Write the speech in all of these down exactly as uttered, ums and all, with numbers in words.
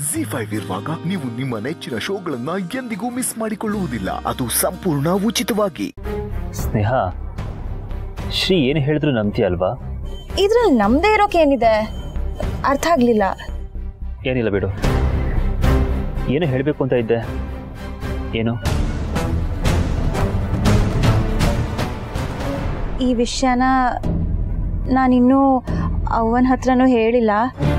Zee five ಇರುವಾಗ ನೀವು ನಿಮ್ಮ ನೆಚ್ಚಿನ ಶೋಗಳನ್ನ ಎಂದಿಗೂ ಮಿಸ್ ಮಾಡಿಕೊಳ್ಳುವುದಿಲ್ಲ, ಅದು ಸಂಪೂರ್ಣ ಉಚಿತವಾಗಿ. ಸ್ನೇಹ, ಶ್ರೀ ಏನು ಹೇಳಿದ್ರು ನಂಬ್ತಿ ಅಲ್ವಾ? ಇದ್ರಲ್ಲಿ ನಮ್ದೇ ಇರೋಕೆ ಏನಿದೆ? ಅರ್ಥ ಆಗ್ಲಿಲ್ಲ. ಏನಿಲ್ಲ ಬಿಡು. ಏನು ಹೇಳಬೇಕು ಅಂತ ಇದ್ದೆ? ಏನು? ಈ ವಿಷಯನ ನಾನಿನ್ನೂ ಅವನ ಹತ್ರನೂ ಹೇಳಿಲ್ಲ.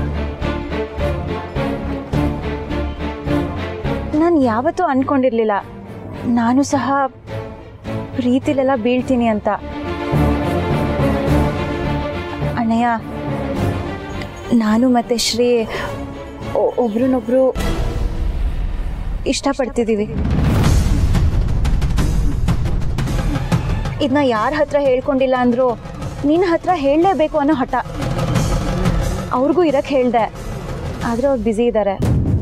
ನಾನು ಯಾವತ್ತೂ ಅನ್ಕೊಂಡಿರ್ಲಿಲ್ಲ ನಾನು ಸಹ ಪ್ರೀತಿಲೆಲ್ಲ ಬೀಳ್ತೀನಿ ಅಂತ. ಅಣ್ಣಯ್ಯ, ನಾನು ಮತ್ತೆ ಶ್ರೀ ಒಬ್ರನ್ನೊಬ್ರು ಇಷ್ಟಪಡ್ತಿದ್ದೀವಿ. ಇದನ್ನ ಯಾರ ಹತ್ರ ಹೇಳ್ಕೊಂಡಿಲ್ಲ ಅಂದ್ರು ನಿನ್ನ ಹತ್ರ ಹೇಳಲೇಬೇಕು ಅನ್ನೋ ಹಠ. ಅವ್ರಿಗೂ ಇರಕ್ಕೆ ಹೇಳ್ದೆ, ಆದರೆ ಅವ್ರು ಬ್ಯುಸಿ ಇದ್ದಾರೆ.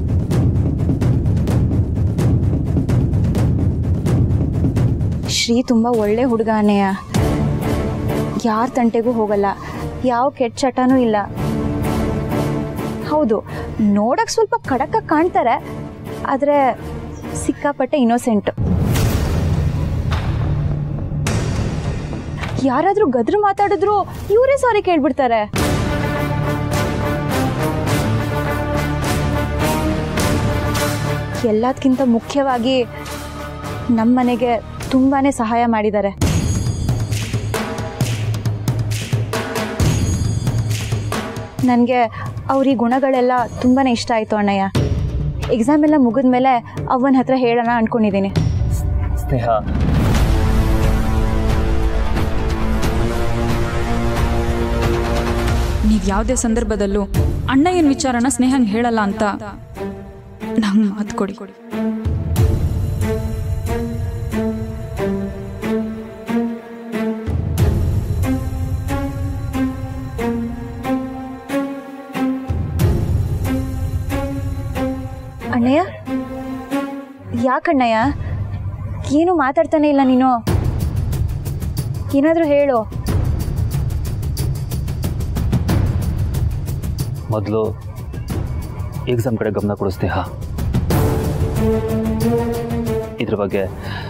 ಶ್ರೀ ತುಂಬ ಒಳ್ಳೆ ಹುಡುಗ ಅಣ್ಣಯ್ಯ. ಯಾರ ತಂಟೆಗೂ ಹೋಗಲ್ಲ, ಯಾವ ಕೆಟ್ಟ ಚಟನೂ ಇಲ್ಲ. ಹೌದು, ನೋಡಕ್ಕೆ ಸ್ವಲ್ಪ ಖಡಕ್ಕಾಗಿ ಕಾಣ್ತಾರೆ, ಆದರೆ ಸಿಕ್ಕಾಪಟ್ಟೆ ಇನ್ನೋಸೆಂಟ್. ಯಾರಾದರೂ ಗದ್ರು ಮಾತಾಡಿದ್ರು ಇವರೇ ಸಾರಿ ಕೇಳ್ಬಿಡ್ತಾರೆ. ಎಲ್ಲದಕ್ಕಿಂತ ಮುಖ್ಯವಾಗಿ ನಮ್ಮ ಮನೆಗೆ ತುಂಬಾನೇ ಸಹಾಯ ಮಾಡಿದ್ದಾರೆ. ನನಗೆ ಅವ್ರ ಈ ಗುಣಗಳೆಲ್ಲ ತುಂಬಾನೇ ಇಷ್ಟ ಆಯಿತು ಅಣ್ಣಯ್ಯ. ಎಕ್ಸಾಮ್ ಎಲ್ಲ ಮುಗಿದ ಮೇಲೆ ಅವನ ಹತ್ರ ಹೇಳೋಣ ಅನ್ಕೊಂಡಿದ್ದೀನಿ. ಸ್ನೇಹ, ನೀವು ಯಾವುದೇ ಸಂದರ್ಭದಲ್ಲೂ ಅಣ್ಣಯ್ಯನ ವಿಚಾರನ ಸ್ನೇಹಂಗೆ ಹೇಳಲ್ಲ ಅಂತ ನಂಗೆ ಮಾತು ಕೊಡಿ. ಅಣ್ಣಯ್ಯ, ಯಾಕಣ್ಣಯ್ಯ ಏನು ಮಾತಾಡ್ತಾನೆ ಇಲ್ಲ ನೀನು? ಏನಾದರೂ ಹೇಳು. ಮೊದಲು ಎಕ್ಸಾಮ್ ಕಡೆ ಗಮನ ಕೊಡು ಸ್ನೇಹ. ಇದ್ರ ಬಗ್ಗೆ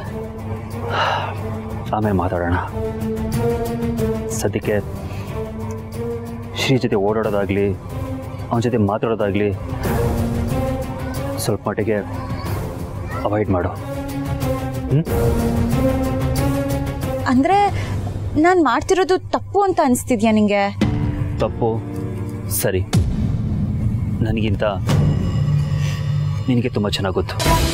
ಆಮೇಲೆ ಮಾತಾಡೋಣ. ಸದ್ಯಕ್ಕೆ ಶ್ರೀ ಜೊತೆ ಓಡಾಡೋದಾಗಲಿ ಅವನ ಜೊತೆ ಮಾತಾಡೋದಾಗಲಿ ಸ್ವಲ್ಪ ಮಟ್ಟಿಗೆ ಅವಾಯ್ಡ್ ಮಾಡು. ಅಂದರೆ ನಾನು ಮಾಡ್ತಿರೋದು ತಪ್ಪು ಅಂತ ಅನಿಸ್ತಿದ್ಯಾ ನಿಂಗೆ? ತಪ್ಪು ಸರಿ, ನನಗಿಂತ ನಿನಗೆ ತುಂಬ ಚೆನ್ನಾಗಿ ಗೊತ್ತು.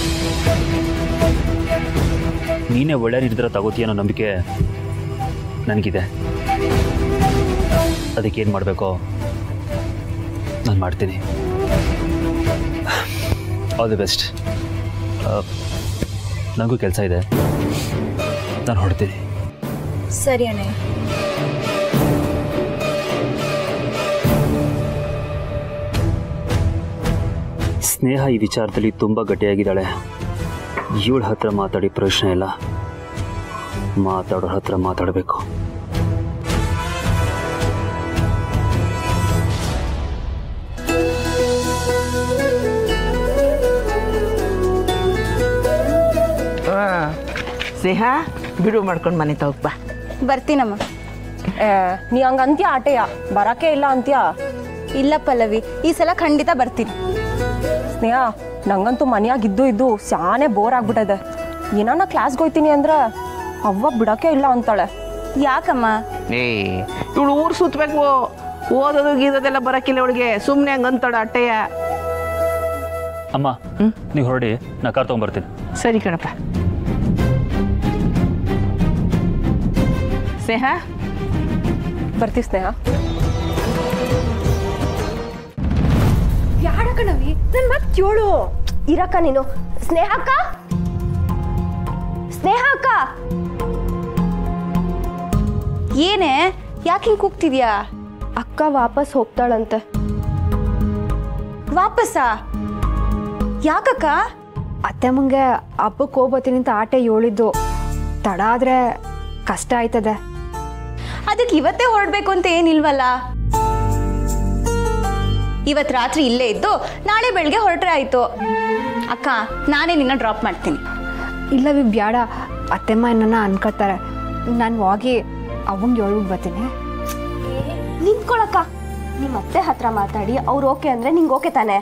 ನೀನೇ ಒಳ್ಳೆ ನಿರ್ಧಾರ ತಗೋತೀಯ ಅನ್ನೋ ನಂಬಿಕೆ ನನಗಿದೆ. ಅದಕ್ಕೇನು ಮಾಡಬೇಕೋ ನಾನು ಮಾಡ್ತೀನಿ. All the best. ನನಗೂ ಕೆಲಸ ಇದೆ, ನಾನು ಹೊರಡ್ತೀನಿ. ಸರಿ ಅಣ್ಣ. ಸ್ನೇಹ ಈ ವಿಚಾರದಲ್ಲಿ ತುಂಬ ಗಟ್ಟಿಯಾಗಿದ್ದಾಳೆ. ಇವಳ ಹತ್ರ ಮಾತಾಡಿ ಪ್ರಶ್ನೆ ಇಲ್ಲ, ಮಾತಾಡೋ ಹತ್ರ ಮಾತಾಡಬೇಕು. ಸ್ನೇಹ, ಬಿಡು ಮಾಡ್ಕೊಂಡು ಮನೆ ತಗೋಪ್ಪ. ಬರ್ತೀನಮ್ಮ. ನೀ ಹಂಗ ಅಂತ್ಯ ಆಟೆಯ ಬರಕ್ಕೆ ಇಲ್ಲ ಅಂತ್ಯ? ಇಲ್ಲ ಪಲ್ಲವಿ, ಈ ಸಲ ಖಂಡಿತ ಬರ್ತೀನಿ. ಸ್ನೇಹ, ನಂಗಂತೂ ಮನೆಯಾಗ ಇದ್ದು ಇದ್ದು ಶಾನೆ ಬೋರ್ ಆಗ್ಬಿಟ್ಟದೆ. ಏನಾನ ಕ್ಲಾಸ್ಗೆ ಹೋಗ್ತೀನಿ ಅಂದ್ರೆ ಅವ್ವ ಬಿಡಕ್ಕೆ ಇಲ್ಲ ಅಂತಾಳೆ. ಯಾಕಮ್ಮ? ಏ ಇವಳು ಊರು ಸುತ್ತಬೇಕು, ಓದೋದು ಗೀದೋದೆಲ್ಲ ಬರಕ್ಕಿಲ್ಲ ಇವಳಿಗೆ, ಸುಮ್ಮನೆ ಹಂಗಂತಾಳ ಅಟ್ಟೆಯ. ಅಮ್ಮ, ನೀವು ಹೊರಡಿ, ನಾ ಕಾರ್ ತೊಗೊಂಬರ್ತೀನಿ. ಸರಿ ಕಣಪ್ಪ. ಸ್ನೇಹ, ಬರ್ತೀವಿ ಸ್ನೇಹ. ಯಾಡಕಣವಿ ನನ್ ಮತ್ ಕೇಳು. ಇರಕ್ಕ ನೀನು. ಸ್ನೇಹ ಅಕ್ಕ, ಸ್ನೇಹ ಅಕ್ಕ. ಏನೇ, ಯಾಕೆ ಹಿಂಗೆ ಕೂಗ್ತಿದ್ಯಾ? ಅಕ್ಕ ವಾಪಸ್ ಹೋಗ್ತಾಳಂತೆ. ವಾಪಸ್ಸಾ? ಯಾಕಕ್ಕ? ಅತ್ತೆ ಮುಂಗೆ ಹಬ್ಬಕ್ಕೆ ಹೋಗ್ಬತ್ತೀನಿ ಅಂತ ಆಟೆ ಹೇಳಿದ್ದು, ತಡ ಆದ್ರೆ ಕಷ್ಟ ಆಯ್ತದೆ. ಅದಕ್ಕೆ ಇವತ್ತೇ ಹೊರಡ್ಬೇಕು ಅಂತ ಏನಿಲ್ವಲ್ಲ. ಇವತ್ತು ರಾತ್ರಿ ಇಲ್ಲೇ ಇದ್ದು ನಾಳೆ ಬೆಳಗ್ಗೆ ಹೊರಟ್ರೆ ಆಯಿತು. ಅಕ್ಕ ನಾನೇ ನಿನ್ನ ಡ್ರಾಪ್ ಮಾಡ್ತೀನಿ. ಇಲ್ಲವಿ ಬ್ಯಾಡ, ಅತ್ತೆಮ್ಮ ಏನನ್ನ ಅನ್ಕೋತಾರೆ. ನಾನು ಹೋಗಿ ಅವಂಗೆ ಹೇಳ್ಬಿಟ್ಟು ಬರ್ತೀನಿ. ನಿಂತ್ಕೊಳಕ್ಕ, ನಿಮ್ಮ ಅತ್ತೆ ಹತ್ರ ಮಾತಾಡಿ ಅವ್ರು ಓಕೆ ಅಂದರೆ ನಿಂಗೆ ಓಕೆ ತಾನೆ?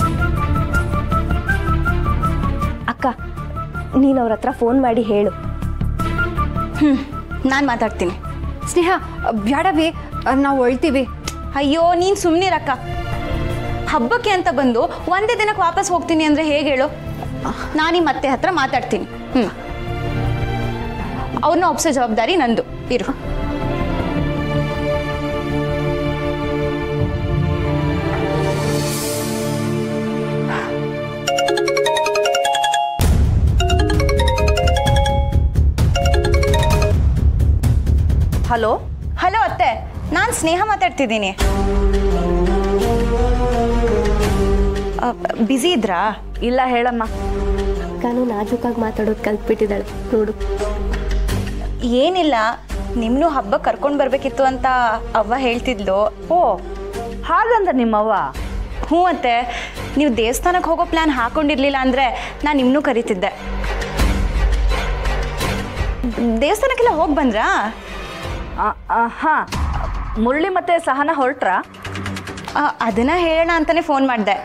ಅಕ್ಕ ನೀನು ಅವ್ರ ಹತ್ರ ಫೋನ್ ಮಾಡಿ ಹೇಳು. ಹ್ಞೂ ನಾನು ಮಾತಾಡ್ತೀನಿ. ಸ್ನೇಹ ಬ್ಯಾಡವಿ, ನಾವು ಹೊಳ್ತೀವಿ. ಅಯ್ಯೋ ನೀನು ಸುಮ್ಮನಿರಕ್ಕ. ಹಬ್ಬಕ್ಕೆ ಅಂತ ಬಂದು ಒಂದೇ ದಿನಕ್ಕೆ ವಾಪಸ್ ಹೋಗ್ತೀನಿ ಅಂದರೆ ಹೇಗೆ ಹೇಳು? ನಾನು ನಿಮ್ಮ ಅತ್ತೆ ಹತ್ರ ಮಾತಾಡ್ತೀನಿ. ಹ್ಞೂ ಅವ್ರನ್ನ ಒಪ್ಸೋ ಜವಾಬ್ದಾರಿ ನಂದು. ಇರು. ಹಲೋ ಹಲೋ ಅತ್ತೆ, ನಾನು ಸ್ನೇಹ ಮಾತಾಡ್ತಿದ್ದೀನಿ. ಬ್ಯುಸಿ ಇದ್ರಾ? ಇಲ್ಲ ಹೇಳಮ್ಮ. ನಾನು ನಾಜೂಕಾಗಿ ಮಾತಾಡೋದು ಕಲ್ತ್ಬಿಟ್ಟಿದ್ದಾಳೆ ನೋಡು. ಏನಿಲ್ಲ, ನಿಮ್ಮನ್ನು ಹಬ್ಬ ಕರ್ಕೊಂಡು ಬರಬೇಕಿತ್ತು ಅಂತ ಅವ್ವ ಹೇಳ್ತಿದ್ಲು. ಓ ಹಾಗಂದ್ರೆ ನಿಮ್ಮವ್ವ? ಹ್ಞೂ ಅತ್ತೆ, ನೀವು ದೇವಸ್ಥಾನಕ್ಕೆ ಹೋಗೋ ಪ್ಲ್ಯಾನ್ ಹಾಕೊಂಡಿರ್ಲಿಲ್ಲ ಅಂದರೆ ನಾನು ನಿಮ್ಮನ್ನೂ ಕರಿತಿದ್ದೆ. ದೇವಸ್ಥಾನಕ್ಕೆಲ್ಲ ಹೋಗಿ ಬಂದ್ರಾ? ಹಾಂ, ಮುರಳಿ ಮತ್ತೆ ಸಹನ ಹೊರಟ್ರಾ? ಅದನ್ನು ಹೇಳೋಣ ಅಂತಲೇ ಫೋನ್ ಮಾಡಿದೆ.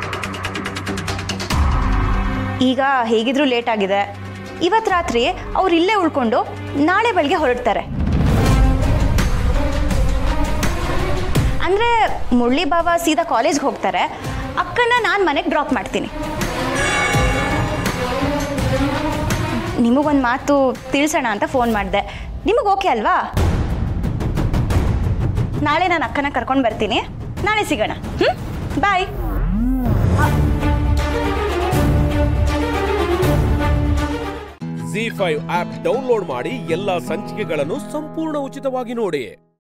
ಈಗ ಹೇಗಿದ್ರೂ ಲೇಟ್ ಆಗಿದೆ. ಇವತ್ತು ರಾತ್ರಿ ಅವ್ರು ಇಲ್ಲೇ ಉಳ್ಕೊಂಡು ನಾಳೆ ಬೆಳಗ್ಗೆ ಹೊರಡ್ತಾರೆ. ಅಂದರೆ ಮುರಳಿ ಬಾವ ಸೀದಾ ಕಾಲೇಜ್ಗೆ ಹೋಗ್ತಾರೆ. ಅಕ್ಕನ ನಾನು ಮನೆಗೆ ಡ್ರಾಪ್ ಮಾಡ್ತೀನಿ. ನಿಮಗೊಂದು ಮಾತು ತಿಳಿಸೋಣ ಅಂತ ಫೋನ್ ಮಾಡಿದೆ. ನಿಮಗೆ ಓಕೆ ಅಲ್ವಾ? ನಾಳೆ ನಾನು ಅಕ್ಕನ ಕರ್ಕೊಂಡು ಬರ್ತೀನಿ. ನಾಳೆ ಸಿಗೋಣ. ಹ್ಞೂ bye. Zee five app download ಮಾಡಿ ಎಲ್ಲಾ ಸಂಚಿಕೆಗಳನ್ನು ಸಂಪೂರ್ಣ ಉಚಿತವಾಗಿ ನೋಡಿ.